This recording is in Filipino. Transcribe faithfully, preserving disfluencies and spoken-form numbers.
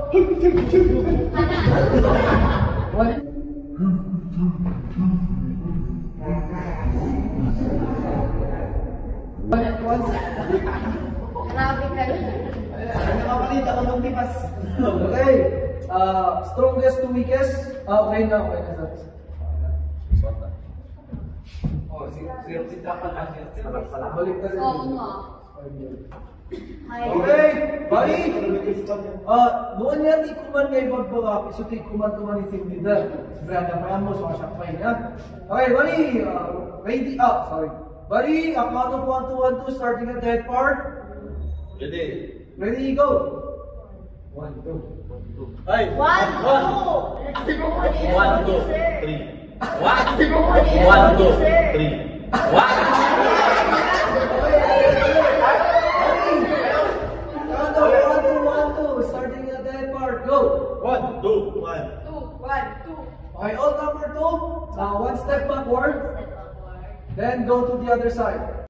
One. One at once. Grabe ka rin. Nakapalit ako ng lipas. Okay. Uh, strongest to weakest. Uh, okay na, okay na. Oh, sirap si Tapan lang. Sarap pala. Balik na rin. Oo nga. Okay, bali. Uh, doon yan, di kuman kayo magbagak. So, di kuman kuman ni team leader. Branda pa yan mo, so asyak pa yun, ha? Okay, bali. Uh, ready up, sorry. Bali, a count of one, two, one, two, starting at that part. Ready? Ready, go. One, two. Ay! One, One! two. One, two, three. One! One, two, three. One! Count of one, two, one, two, starting at that part, go. One, two, one. Two, one, two. Okay, all number two. Uh, one step backward. Then go to the other side.